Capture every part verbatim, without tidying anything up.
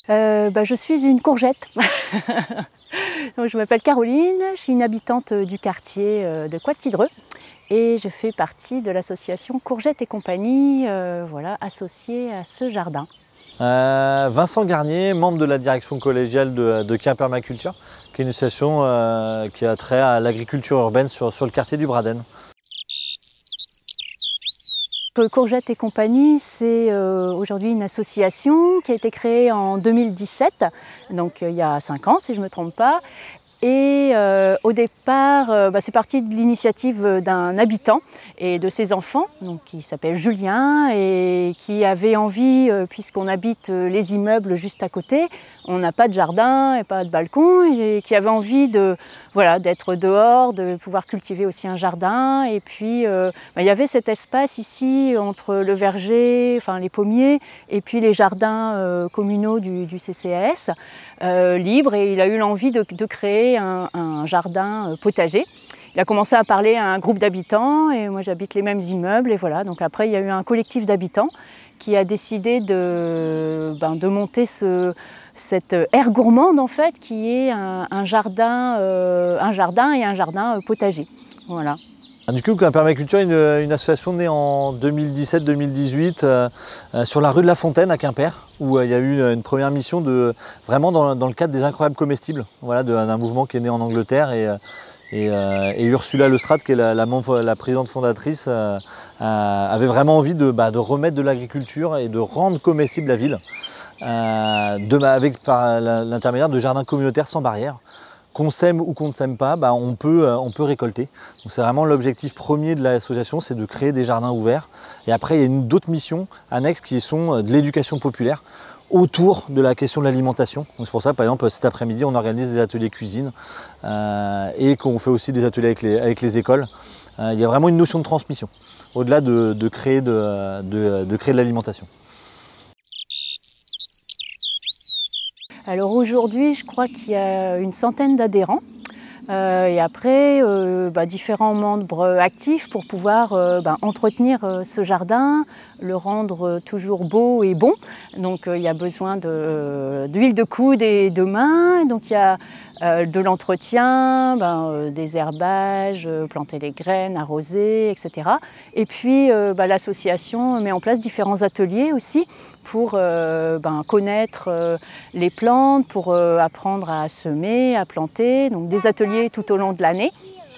euh, bah, Je suis une courgette. Donc, je m'appelle Caroline, je suis une habitante du quartier de Coët-Tidreux et je fais partie de l'association Courgette et compagnie, euh, voilà, associée à ce jardin. Euh, Vincent Garnier, membre de la direction collégiale de, de Quimpermaculture, qui est une association euh, qui a trait à l'agriculture urbaine sur, sur le quartier du Braden. Courgette et compagnie, c'est euh, aujourd'hui une association qui a été créée en deux mille dix-sept, donc euh, il y a cinq ans si je ne me trompe pas. Et euh, au départ, euh, bah, c'est parti de l'initiative d'un habitant et de ses enfants, donc, qui s'appelle Julien et qui avait envie, euh, puisqu'on habite euh, les immeubles juste à côté, on n'a pas de jardin et pas de balcon, et qui avait envie de, voilà, d'être dehors, de pouvoir cultiver aussi un jardin. Et puis euh, bah, il y avait cet espace ici entre le verger, enfin les pommiers, et puis les jardins euh, communaux du, du C C A S, euh, libres, et il a eu l'envie de, de créer Un, un jardin potager. Il a commencé à parler à un groupe d'habitants et moi j'habite les mêmes immeubles et voilà. Donc après il y a eu un collectif d'habitants qui a décidé de, ben, de monter ce, cette aire gourmande en fait qui est un, un, jardin, euh, un jardin et un jardin potager. Voilà. Du coup, Quimpermaculture est une, une association née en deux mille dix-sept deux mille dix-huit euh, euh, sur la rue de la Fontaine à Quimper, où euh, il y a eu une, une première mission de, vraiment dans, dans le cadre des incroyables comestibles, voilà, d'un mouvement qui est né en Angleterre. Et, et, euh, et Ursula Lestrade, qui est la, la, membre, la présidente fondatrice, euh, euh, avait vraiment envie de, bah, de remettre de l'agriculture et de rendre comestible la ville, euh, de, avec par l'intermédiaire de jardins communautaires sans barrière. Qu'on sème ou qu'on ne sème pas, bah on, peut, euh, on peut récolter. C'est vraiment l'objectif premier de l'association, c'est de créer des jardins ouverts. Et après, il y a d'autres missions annexes qui sont de l'éducation populaire autour de la question de l'alimentation. C'est pour ça, par exemple, cet après-midi, on organise des ateliers cuisine euh, et qu'on fait aussi des ateliers avec les, avec les écoles. Euh, il y a vraiment une notion de transmission, au-delà de, de créer de, de, de créer de l'alimentation. Alors aujourd'hui, je crois qu'il y a une centaine d'adhérents euh, et après euh, bah, différents membres actifs pour pouvoir euh, bah, entretenir euh, ce jardin, le rendre toujours beau et bon. Donc euh, il y a besoin d'huile de, de coude et de main. Donc il y a euh, de l'entretien, ben, euh, des herbages, euh, planter les graines, arroser, et cetera. Et puis euh, bah, l'association met en place différents ateliers aussi pour euh, ben, connaître euh, les plantes, pour euh, apprendre à semer, à planter, donc des ateliers tout au long de l'année.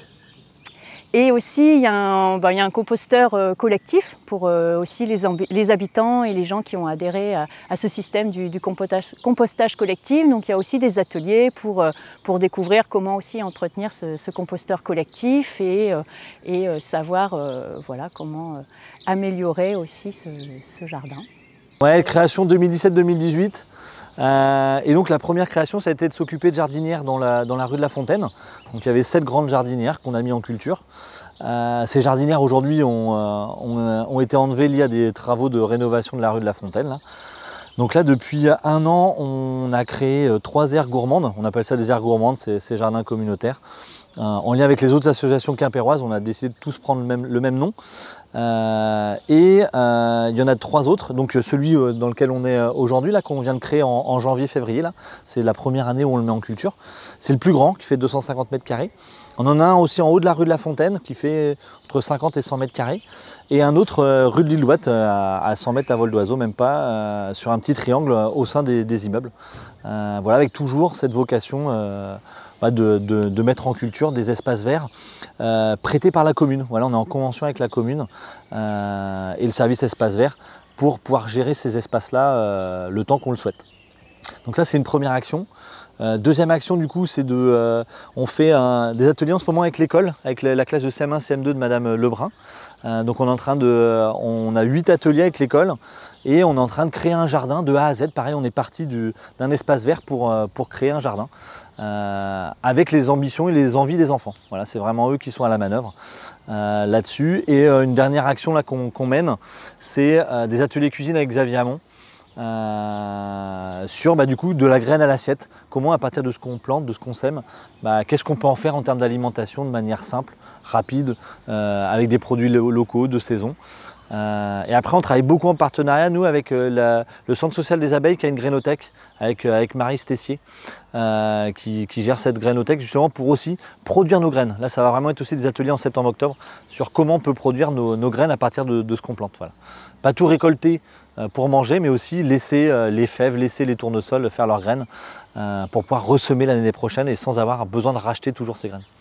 Et aussi, il y a un, ben, il y a un composteur euh, collectif pour euh, aussi les, les habitants et les gens qui ont adhéré à, à ce système du, du compostage, compostage collectif. Donc il y a aussi des ateliers pour, euh, pour découvrir comment aussi entretenir ce, ce composteur collectif et, euh, et euh, savoir euh, voilà, comment euh, améliorer aussi ce, ce jardin. Ouais, création deux mille dix-sept deux mille dix-huit. Euh, et donc la première création, ça a été de s'occuper de jardinières dans la, dans la rue de la Fontaine. Donc il y avait sept grandes jardinières qu'on a mis en culture. Euh, ces jardinières aujourd'hui ont, euh, ont, ont été enlevées liées à des travaux de rénovation de la rue de la Fontaine. Là. Donc là, depuis un an, on a créé trois aires gourmandes. On appelle ça des aires gourmandes, c'est ces jardins communautaires. Euh, en lien avec les autres associations quimpéroises, on a décidé de tous prendre le même, le même nom. Euh, et euh, il y en a trois autres. Donc celui dans lequel on est aujourd'hui, là, qu'on vient de créer en, en janvier-février, là, c'est la première année où on le met en culture. C'est le plus grand, qui fait deux cent cinquante mètres carrés. On en a un aussi en haut de la rue de la Fontaine, qui fait entre cinquante et cent mètres carrés. Et un autre euh, rue de l'Île-Ouate, euh, à cent mètres à vol d'oiseau, même pas, euh, sur un petit triangle euh, au sein des, des immeubles. Euh, voilà, avec toujours cette vocation euh, bah, de, de, de mettre en culture des espaces verts euh, prêtés par la commune. Voilà, on est en convention avec la commune euh, et le service espace vert pour pouvoir gérer ces espaces-là euh, le temps qu'on le souhaite. Donc ça, c'est une première action. Euh, deuxième action, du coup, c'est de, euh, on fait un, des ateliers en ce moment avec l'école, avec la, la classe de C M un C M deux de Madame Lebrun. Euh, donc on est en train de, on a huit ateliers avec l'école et on est en train de créer un jardin de A à Z. Pareil, on est parti d'un espace vert pour, pour créer un jardin euh, avec les ambitions et les envies des enfants. Voilà, c'est vraiment eux qui sont à la manœuvre euh, là-dessus. Et euh, une dernière action là qu'on qu'on mène, c'est euh, des ateliers cuisine avec Xavier Hamon. Euh, sur bah, du coup de la graine à l'assiette, comment à partir de ce qu'on plante, de ce qu'on sème, bah, qu'est-ce qu'on peut en faire en termes d'alimentation de manière simple, rapide, euh, avec des produits locaux, de saison. Euh, et après, on travaille beaucoup en partenariat, nous, avec euh, la, le Centre social des abeilles qui a une grainothèque, avec, euh, avec Marie Stessier, euh, qui, qui gère cette grainothèque justement pour aussi produire nos graines. Là, ça va vraiment être aussi des ateliers en septembre-octobre sur comment on peut produire nos, nos graines à partir de, de ce qu'on plante. Voilà. Pas tout récolter euh, pour manger, mais aussi laisser euh, les fèves, laisser les tournesols faire leurs graines euh, pour pouvoir ressemer l'année prochaine et sans avoir besoin de racheter toujours ces graines.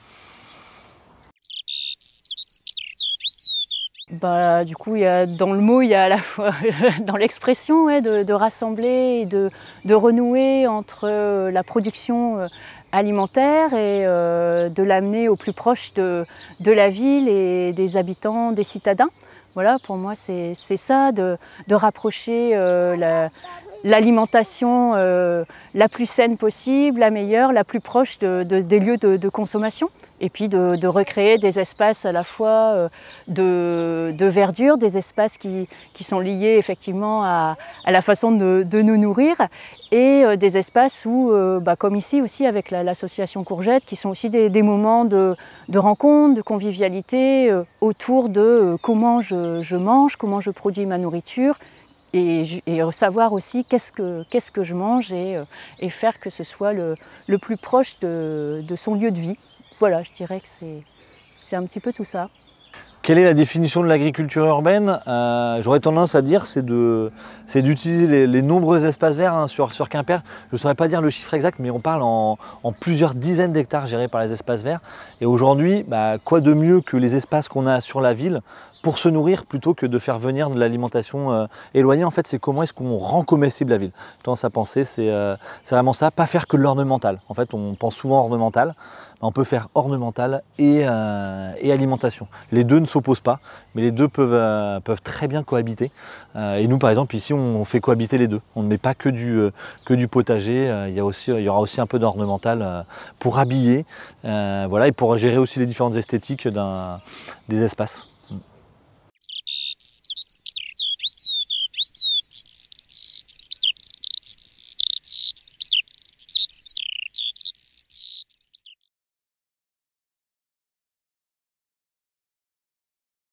Bah, du coup, il y a, dans le mot, il y a à la fois dans l'expression ouais, de, de rassembler et de, de renouer entre euh, la production euh, alimentaire et euh, de l'amener au plus proche de, de la ville et des habitants, des citadins. Voilà, pour moi, c'est ça, de, de rapprocher euh, la, l'alimentation euh, la plus saine possible, la meilleure, la plus proche de, de, des lieux de, de consommation. Et puis de, de recréer des espaces à la fois euh, de, de verdure, des espaces qui, qui sont liés effectivement à, à la façon de, de nous nourrir, et euh, des espaces où, euh, bah, comme ici aussi avec l'association Courgette, qui sont aussi des, des moments de, de rencontre, de convivialité euh, autour de euh, comment je, je mange, comment je produis ma nourriture, et, et savoir aussi qu'est-ce que, qu'est-ce que je mange et, euh, et faire que ce soit le, le plus proche de, de son lieu de vie. Voilà, je dirais que c'est un petit peu tout ça. Quelle est la définition de l'agriculture urbaine? euh, J'aurais tendance à dire c'est d'utiliser les, les nombreux espaces verts hein, sur, sur Quimper. Je ne saurais pas dire le chiffre exact, mais on parle en, en plusieurs dizaines d'hectares gérés par les espaces verts. Et aujourd'hui, bah, quoi de mieux que les espaces qu'on a sur la ville pour se nourrir plutôt que de faire venir de l'alimentation euh, éloignée. En fait, c'est comment est-ce qu'on rend comestible la ville. J'ai tendance à penser, c'est euh, vraiment ça, pas faire que de l'ornemental. En fait, on pense souvent ornemental, on peut faire ornemental et, euh, et alimentation. Les deux ne s'opposent pas, mais les deux peuvent, euh, peuvent très bien cohabiter. Euh, et nous, par exemple, ici, on fait cohabiter les deux. On ne met pas que du, euh, que du potager, euh, il, y a aussi, il y aura aussi un peu d'ornemental euh, pour habiller, euh, voilà, et pour gérer aussi les différentes esthétiques des espaces.